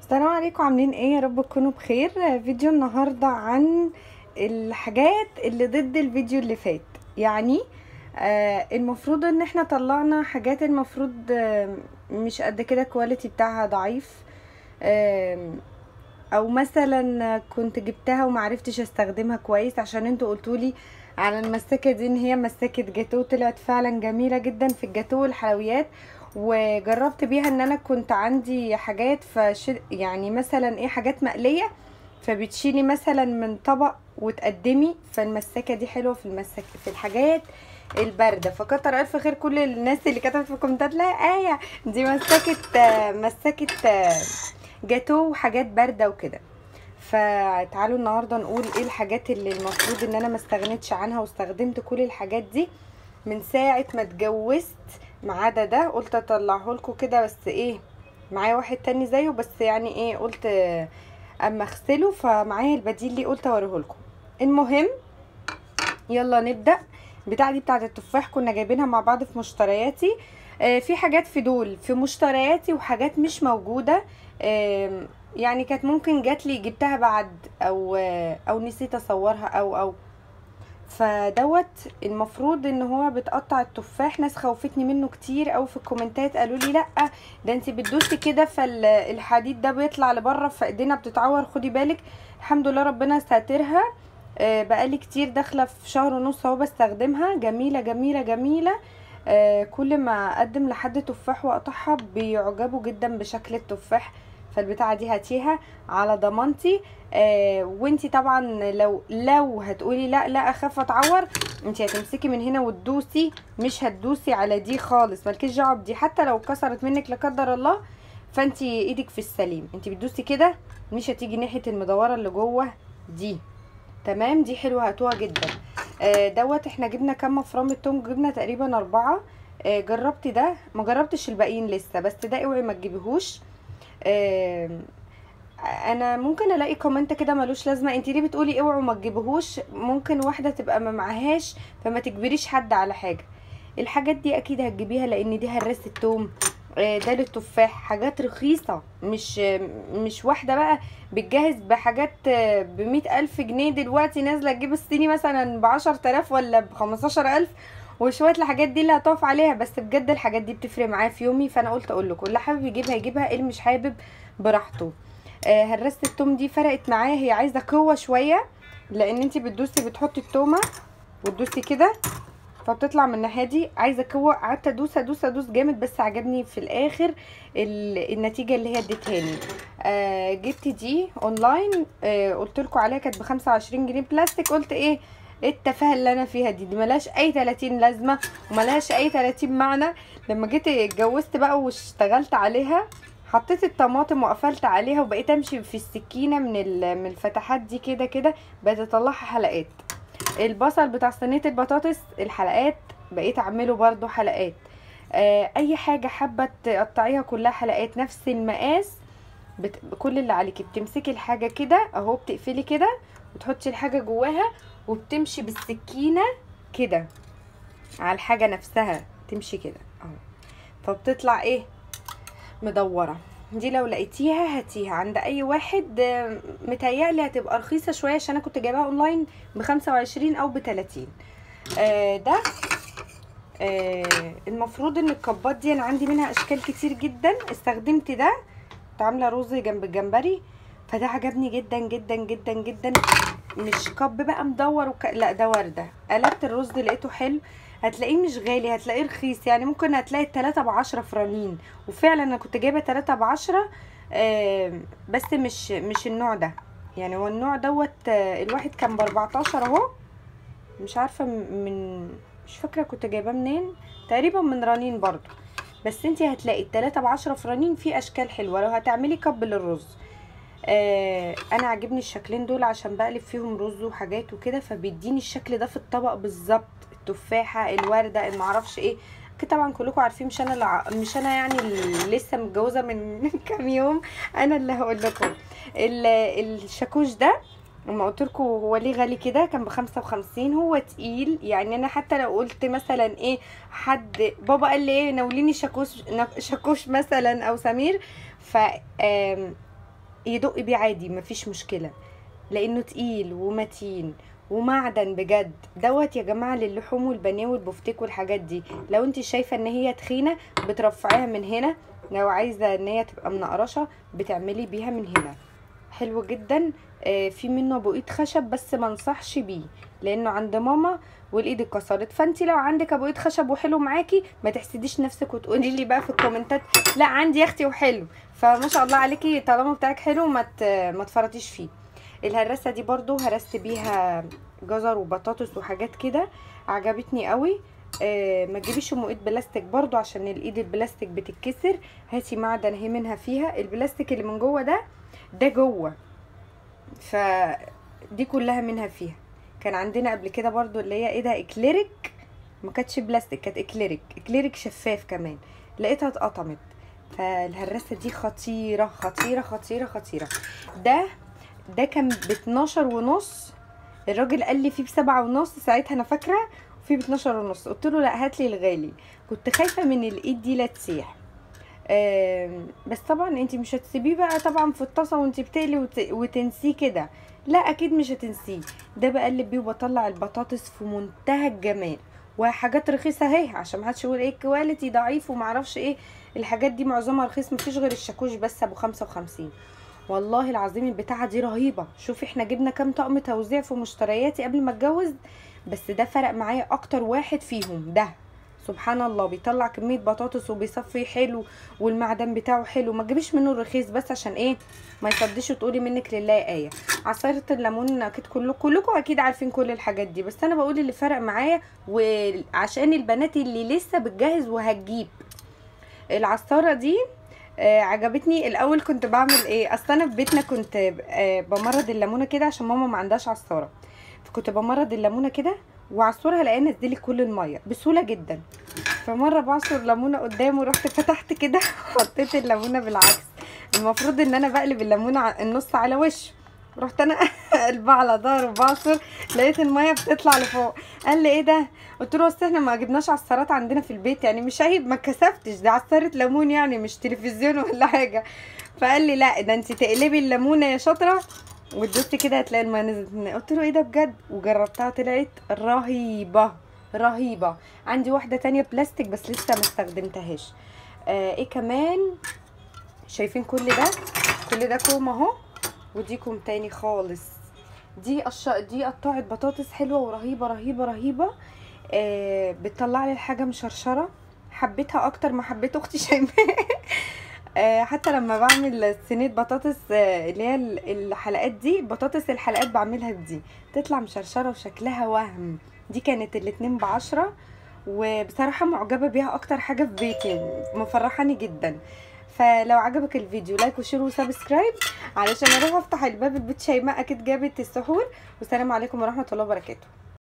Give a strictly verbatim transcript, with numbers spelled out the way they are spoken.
السلام عليكم، عاملين ايه؟ يا رب تكونوا بخير. فيديو النهارده عن الحاجات اللي ضد الفيديو اللي فات. يعني آه المفروض ان احنا طلعنا حاجات المفروض آه مش قد كده، كواليتي بتاعها ضعيف، آه او مثلا كنت جبتها ومعرفتش استخدمها كويس، عشان انتوا قلتولي على المسكه دي ان هي مسكه جاتو. طلعت فعلا جميله جدا في الجاتو والحلويات، وجربت بيها ان انا كنت عندي حاجات فش يعني مثلا ايه، حاجات مقليه، فبتشيلي مثلا من طبق وتقدمي. فالمسكه دي حلوه في المسك في الحاجات البارده. فكتر الف خير كل الناس اللي كتبت في الكومنتات لا ايه دي مسكه آه، مسكه آه، جاتو وحاجات بارده وكده. فتعالوا النهارده نقول ايه الحاجات اللي المفروض ان انا ما استغنتش عنها، واستخدمت كل الحاجات دي من ساعه ما اتجوزت، ما عدا ده قلت اطلعه لكم كده. بس ايه، معايا واحد تاني زيه، بس يعني ايه، قلت اما اغسله فمعايا البديل ليه قلت اوريه لكم. المهم يلا نبدا. بتاع دي بتاعه التفاح، كنا جايبينها مع بعض في مشترياتي. آه في حاجات في دول في مشترياتي وحاجات مش موجوده. آه يعني كانت ممكن جاتلي جبتها بعد، او آه او نسيت اصورها او او فدوت. المفروض ان هو بتقطع التفاح. ناس خوفتني منه كتير، او في الكومنتات قالوا لي لا ده انت بتدوسي كده فالحديد ده بيطلع لبره فايدينا بتتعور، خدي بالك. الحمد لله ربنا ساترها. آه بقالي كتير داخله في شهر ونص اهو بستخدمها، جميله جميله جميله. آه كل ما اقدم لحد تفاح واقطعها بيعجبوا جدا بشكل التفاح. فالبتاعه دي هاتيها على ضمانتي. آه وانتي طبعا لو لو هتقولي لا لا اخاف اتعور، انتي هتمسكي من هنا وتدوسي، مش هتدوسي على دي خالص، مالكيش دعوه بدي. حتى لو كسرت منك لا قدر الله فانتي ايدك في السليم. انتي بتدوسي كده، مش هتيجي ناحيه المدوره اللي جوه دي. تمام، دي حلوه هاتوها جدا. آه دوت احنا جبنا كام مفرمه توم؟ جبنا تقريبا اربعه. آه جربت ده، ما جربتش الباقيين لسه، بس ده اوعي ما تجيبيهوش. آه انا ممكن الاقي كومنت كده ملوش لازمه، انت ليه بتقولي اوعوا ما تجيبوهوش؟ ممكن واحده تبقى ما معهاش، فما تجبريش حد على حاجه. الحاجات دي اكيد هتجيبيها، لان دي هراسه التوم. آه، ده للتفاح، حاجات رخيصه، مش مش واحده بقى بتجهز بحاجات بمية الف جنيه. دلوقتي نازله تجيب الصيني مثلا بعشر تلاف ولا بخمستاشر الف، وشويه الحاجات دي اللي هتقف عليها. بس بجد الحاجات دي بتفرق معايا في يومي، فانا قلت اقول لكم اللي حابب يجيبها يجيبها، اللي مش حابب براحته. آه هرسه التوم دي فرقت معايا، هي عايزه قوه شويه، لان انتي بتدوسي بتحطي التومه وتدوسي كده فبتطلع من الناحيه دي. عايزه قوه، قعدت ادوس ادوس ادوس جامد، بس عجبني في الاخر النتيجه اللي هي ادتهاني. آه جبت دي اونلاين، آه قلت لكم عليها كانت ب خمسة وعشرين جنيه بلاستيك. قلت ايه ايه التفاهه اللي انا فيها دي؟ دي ملهاش اي تلاتين لازمه وملهاش اي تلاتين معنى. لما جيت اتجوزت بقى واشتغلت عليها، حطيت الطماطم وقفلت عليها وبقيت امشي في السكينه من من الفتحات دي كده كده، بقيت اطلعها حلقات. البصل بتاع صينيه البطاطس الحلقات بقيت اعمله برضو حلقات. آه اي حاجه حابه تقطعيها كلها حلقات نفس المقاس. بت... كل اللي عليكي بتمسكي الحاجه كده اهو، بتقفلي كده وتحطي الحاجه جواها، وبتمشي بالسكينه كده على الحاجه نفسها، تمشي كده اهو، فبتطلع ايه، مدوره. دي لو لقيتيها هاتيها عند اي واحد. متهيألي هتبقى رخيصه شويه، عشان انا كنت جايباها اونلاين بخمسة وعشرين او بتلاتين. آه ده آه المفروض ان الكبات دي انا عندي منها اشكال كتير جدا. استخدمت ده، كنت عامله رز جنب الجمبري، فده عجبني جدا جدا جدا جدا. مش كب بقى مدور وك... لا ده ورده. قلبت الرز لقيته حلو. هتلاقيه مش غالي، هتلاقيه رخيص، يعني ممكن هتلاقي التلاتة بعشرة فرانين، وفعلا انا كنت جايبه تلاتة بعشرة. آه بس مش مش النوع ده، يعني هو النوع دوت. آه الواحد كان باربعتاشر اهو، مش عارفه من مش فاكره كنت جايباه منين، تقريبا من رنين برضو. بس انتي هتلاقي التلاتة بعشرة فرانين في اشكال حلوه لو هتعملي كب للرز. آه انا عاجبني الشكلين دول عشان بقلب فيهم رز وحاجات وكده، فبيديني الشكل ده في الطبق بالظبط. التفاحه، الورده، المعرفش ايه كده، طبعا كلكم عارفين. مش انا اللي مش انا يعني اللي لسه متجوزه من كام يوم، انا اللي هقول لكم. الشاكوش ده لما قلت لكم هو ليه غالي كده، كان بخمسة وخمسين. هو تقيل، يعني انا حتى لو قلت مثلا ايه، حد بابا قال لي ايه ناوليني شاكوش شاكوش مثلا او سمير، ف يدق بيه عادي مفيش مشكله، لانه تقيل ومتين ومعدن بجد دوت يا جماعه للحوم والبانيه والبفتيك والحاجات دي. لو انت شايفه ان هي تخينه بترفعيها من هنا، لو عايزه ان هي تبقى منقرشه بتعملي بيها من هنا. حلو جدا. آه في منه ابو ايد خشب بس ما انصحش بيه لانه عند ماما والايد اتكسرت، فانت لو عندك ابو ايد خشب وحلو معاكي ما تحسديش نفسك وتقولي لي بقى في الكومنتات لا عندي يا اختي وحلو. فما شاء الله عليكي طالما بتاعك حلو ما ما تفرطيش فيه. الهراسه دي برضو هرست بيها جزر وبطاطس وحاجات كده، عجبتني قوي. آه ما تجيبيش ام ايد بلاستيك برضو عشان الايد البلاستيك بتتكسر، هاتي معدن هي منها فيها. البلاستيك اللي من جوه ده ده جوه، فدي كلها منها فيها. كان عندنا قبل كده برضو اللي هي ايه ده اكليريك، ما كانتش بلاستيك كانت اكليريك، اكليريك شفاف كمان، لقيتها اتقطمت. فالهراسه دي خطيره خطيره خطيره خطيره. ده ده كان ب اتناشر ونص، الراجل قال لي فيه بسبعة ونص ساعتها انا فاكره، وفيه ب اتناشر ونص. قلت له لا هات لي الغالي، كنت خايفه من الايد دي لا تسيح. آه بس طبعا انت مش هتسيبيه بقى طبعا في الطاسه وانت بتقلي وت... وتنسيه كده، لا اكيد مش هتنسيه. ده بقلب بيه وبطلع البطاطس في منتهى الجمال، وحاجات رخيصه اهي عشان محدش يقول ايه كواليتي ضعيف ومعرفش ايه. الحاجات دي معظمها رخيص، مفيش غير الشاكوش بس ابو خمسة وخمسين. والله العظيم البتاعه دي رهيبه. شوفي احنا جبنا كام طقم توزيع في مشترياتي قبل ما اتجوز، بس ده فرق معايا اكتر واحد فيهم. ده سبحان الله بيطلع كميه بطاطس وبيصفي حلو والمعدن بتاعه حلو. ما تجيبيش منه الرخيص بس عشان ايه ما يصدش وتقولي منك لله ايه. عصيره الليمون اكيد كلكم كلكم اكيد عارفين كل الحاجات دي، بس انا بقول اللي فرق معايا وعشان البنات اللي لسه بتجهز وهتجيب. العصاره دي آه عجبتني. الاول كنت بعمل ايه، اصل انا في بيتنا كنت آه بمرض الليمونه كده عشان ماما ما عندهاش عصاره، فكنت بمرض الليمونه كده واعصرها الاقيها نزلت كل الميه بسهوله جدا. فمره بعصر ليمونه قدامه رحت فتحت كده حطيت الليمونه بالعكس، المفروض ان انا بقلب الليمونه النص على وشه، رحت انا قلبها على ظهره وبعصر لقيت الميه بتطلع لفوق. قال لي ايه ده؟ قلت له اصل احنا ما جبناش عصارات عندنا في البيت يعني مش عيب، ما كسفتش، ده عصاره ليمون يعني مش تلفزيون ولا حاجه. فقال لي لا ده انت تقلبي الليمونه يا شاطره وتدوسي كده هتلاقي الميه نزلت. قلت له ايه ده بجد، وجربتها طلعت رهيبه رهيبه. عندي واحده تانية بلاستيك بس لسه ما استخدمتهاش. آه ايه كمان، شايفين كل ده كل ده كوم اهو، ودي كوم تاني خالص. دي قش دي قطعه بطاطس حلوه ورهيبه رهيبه رهيبه. آه بتطلع لي الحاجه مشرشره، حبيتها اكتر ما حبيت اختي شيماء. آه حتى لما بعمل صينيه بطاطس آه اللي هي الحلقات دي، بطاطس الحلقات بعملها بدي تطلع مشرشره وشكلها وهم. دي كانت الاتنين بعشرة، وبصراحه معجبه بيها اكتر حاجه في بيتي، مفرحاني جدا. فلو عجبك الفيديو لايك وشير وسبسكرايب علشان اروح افتح الباب. البيت شيماء اكيد جابت السحور. والسلام عليكم ورحمه الله وبركاته.